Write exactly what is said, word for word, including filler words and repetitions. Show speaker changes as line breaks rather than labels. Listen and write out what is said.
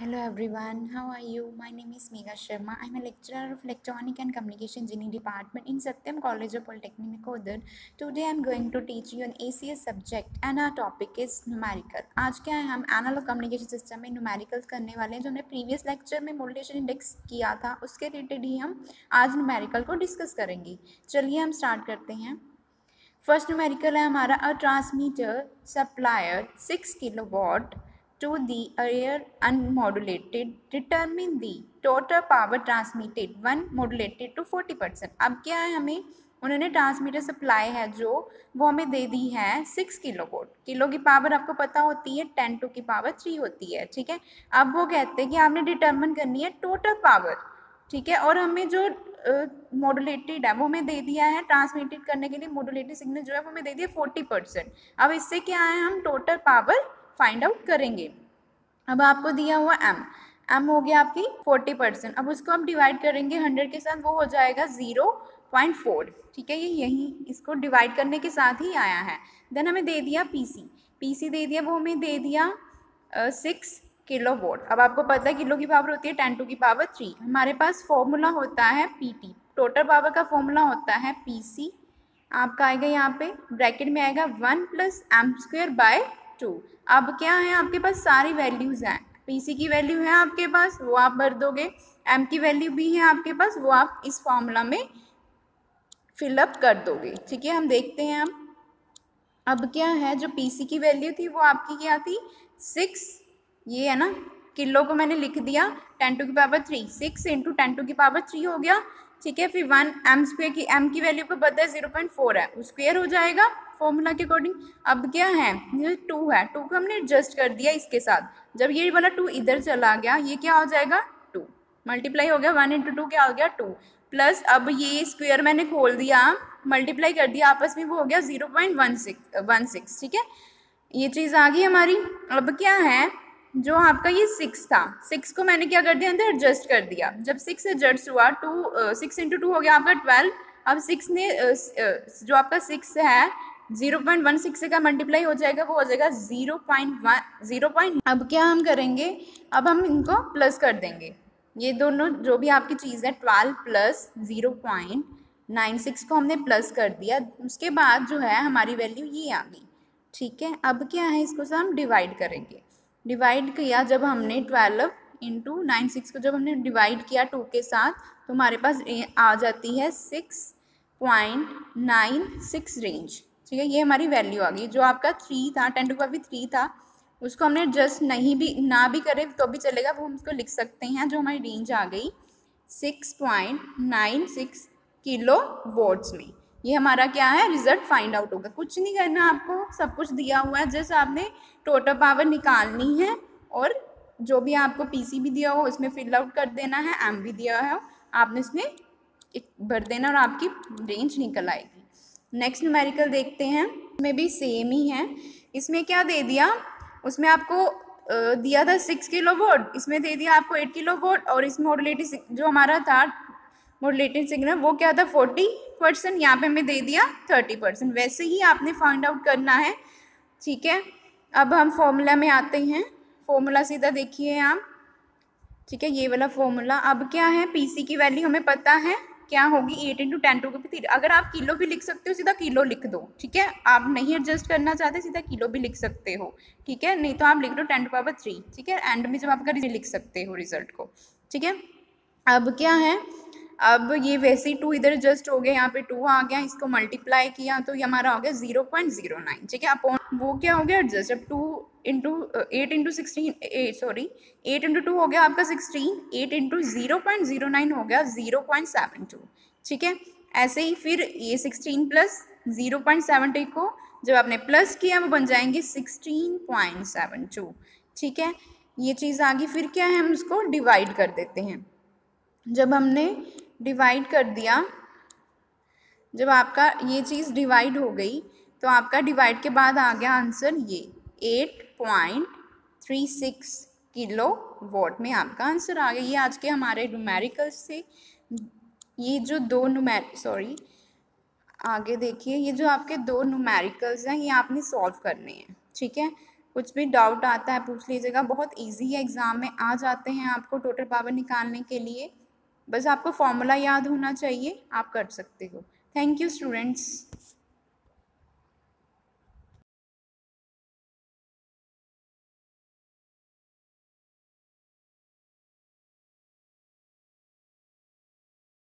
Hello everyone, how are you? My name is Megha Sharma. I'm a lecturer of Electronic and Communication Engineering Department in Satyam College of Polytechnic, Nakodar. Today I'm going to teach you an A C S subject and our topic is numerical. आज क्या है, हम analog communication system में numericals करने वाले हैं. जो हमने प्रीवियस लेक्चर में मॉड्यूलेशन इंडेक्स किया था उसके रिलेटेड ही हम आज न्यूमेरिकल को डिस्कस करेंगे. चलिए हम स्टार्ट करते हैं. फर्स्ट न्यूमेरिकल है हमारा, a transmitter supplier six kilo watt to the air unmodulated determine the total power transmitted one modulated to forty percent. अब क्या है, हमें उन्होंने ट्रांसमीटर सप्लाई है जो वो हमें दे दी है सिक्स किलो वोल्ट. किलो की पावर आपको पता होती है टेन टू की पावर थ्री होती है. ठीक है, अब वो कहते हैं कि आपने डिटर्मिन करनी है टोटल पावर. ठीक है, और हमें जो मॉड्यूलेटेड uh, है वो हमें दे दिया है ट्रांसमिटेड करने के लिए. मॉड्यूलेटेड सिग्नल जो है वो हमें दे दिया फोर्टी परसेंट. अब इससे क्या है, हम टोटल पावर फाइंड आउट करेंगे. अब आपको दिया हुआ m m हो गया आपकी फोर्टी परसेंट. अब उसको हम डिवाइड करेंगे हंड्रेड के साथ, वो हो जाएगा ज़ीरो पॉइंट फोर. ठीक है, ये यहीं इसको डिवाइड करने के साथ ही आया है. देन हमें दे दिया पीसी. पीसी दे दिया, वो हमें दे दिया सिक्स किलो वोट. अब आपको पता है किलो की पावर होती है टेन टू की पावर थ्री. हमारे पास फॉर्मूला होता है पीटी. टोटल पावर का फॉर्मूला होता है पीसी. आपका आएगा यहाँ पे ब्रैकेट में आएगा one plus m square by two. अब क्या है, आपके पास सारी वैल्यूज़ हैं. पीसी की वैल्यू है आपके पास, वो आप भर दोगे. एम की वैल्यू भी है आपके पास, वो आप इस फॉर्मूला में फिलअप कर दोगे. ठीक है, हम देखते हैं. हम अब क्या है, जो पीसी की वैल्यू थी वो आपकी क्या थी, सिक्स. ये है ना, किलो को मैंने लिख दिया टेन टू की power three. Six into ten two की पावर थ्री हो गया. ठीक है, फिर वन एम स्क्वेयर की, एम की वैल्यू को पता है जीरो पॉइंट फोर है, वो स्क्वेयर हो जाएगा फॉर्मूला के अकॉर्डिंग. अब क्या है, ये टू है, टू को हमने एडजस्ट कर दिया इसके साथ. जब ये वाला टू इधर चला गया, ये क्या हो जाएगा, टू मल्टीप्लाई हो गया. वन इंटू टू क्या हो गया, टू प्लस. अब ये स्क्वेयर मैंने खोल दिया, मल्टीप्लाई कर दिया आपस में, वो हो गया zero point one six one six. ठीक है, ये चीज़ आ गई हमारी. अब क्या है, जो आपका ये सिक्स था, सिक्स को मैंने क्या कर दिया, अंदर एडजस्ट कर दिया. जब सिक्स एडजस्ट हुआ, टू सिक्स इंटू टू हो गया आपका ट्वेल्व. अब सिक्स ने uh, uh, जो आपका सिक्स है जीरो पॉइंट वन सिक्स का मल्टीप्लाई हो जाएगा, वो हो जाएगा zero point one zero point. अब क्या हम करेंगे, अब हम इनको प्लस कर देंगे. ये दोनों जो भी आपकी चीज़ है, twelve plus zero point nine six को हमने प्लस कर दिया. उसके बाद जो है हमारी वैल्यू ये आ गई. ठीक है, अब क्या है, इसको से हम डिवाइड करेंगे. डिवाइड किया जब हमने ट्वेल्व इंटू नाइन सिक्स को जब हमने डिवाइड किया टू के साथ, तो हमारे पास आ जाती है six point nine six range. ठीक है, ये हमारी वैल्यू आ गई. जो आपका थ्री था, टेन टू पावर थ्री था, उसको हमने जस्ट नहीं भी ना भी करे तो भी चलेगा, वो हम उसको लिख सकते हैं. जो हमारी रेंज आ गई six point nine six kilo watts में. ये हमारा क्या है, रिजल्ट फाइंड आउट होगा. कुछ नहीं करना आपको, सब कुछ दिया हुआ है. जैसे आपने टोटल पावर निकालनी है और जो भी आपको पीसी भी दिया हो उसमें फिल आउट कर देना है. एम भी दिया है, आपने इसमें भर देना और आपकी रेंज निकल आएगी. नेक्स्ट न्यूमेरिकल देखते हैं. इसमें भी सेम ही है. इसमें क्या दे दिया, उसमें आपको दिया था सिक्स किलो वोट, इसमें दे दिया आपको एट किलो वोट. और इस मॉड्यूलेटेड जो हमारा था मॉड्यूलेटेड सिग्नल, वो क्या था फोर्टी परसेंट. यहाँ पे हमें दे दिया थर्टी परसेंट. वैसे ही आपने फाइंड आउट करना है. ठीक है, अब हम फॉर्मूला में आते हैं. फॉर्मूला सीधा देखिए आप. ठीक है, ये वाला फॉर्मूला. अब क्या है, पीसी की वैल्यू हमें पता है क्या होगी, एट इंटू टेन टू की थ्री. अगर आप किलो भी लिख सकते हो, सीधा किलो लिख दो. ठीक है, आप नहीं एडजस्ट करना चाहते, सीधा किलो भी लिख सकते हो. ठीक है, नहीं तो आप लिख दो टेन टू पावर थ्री. ठीक है, एंड में जब आपका लिख सकते हो रिजल्ट को. ठीक है, अब क्या है, अब ये वैसे ही टू इधर जस्ट हो गया, यहाँ पे टू आ गया, इसको मल्टीप्लाई किया तो ये हमारा हो गया जीरो पॉइंट जीरो नाइन. ठीक है, अपॉन वो क्या हो गया एडजस्ट. अब two into eight into sixteen eight sorry eight into two हो गया आपका sixteen. Eight into zero point zero nine हो गया जीरो पॉइंट सेवन टू. ठीक है, ऐसे ही फिर ये sixteen plus zero point seven two को जब आपने प्लस किया वो बन जाएंगे सिक्सटीन पॉइंट सेवन टू. ठीक है, ये चीज़ आ गई. फिर क्या है, हम उसको डिवाइड कर देते हैं. जब हमने डिवाइड कर दिया, जब आपका ये चीज़ डिवाइड हो गई तो आपका डिवाइड के बाद आ गया आंसर ये eight point three six kilo watt में आपका आंसर आ गया. ये आज के हमारे न्यूमेरिकल्स से. ये जो दो न्यूमेर सॉरी आगे देखिए, ये जो आपके दो न्यूमेरिकल्स हैं ये आपने सॉल्व करने हैं. ठीक है, कुछ भी डाउट आता है पूछ लीजिएगा, बहुत ईजी है, एग्ज़ाम में आ जाते हैं आपको टोटल पावर निकालने के लिए। बस आपको फॉर्मूला याद होना चाहिए, आप कर सकते हो। Thank you students.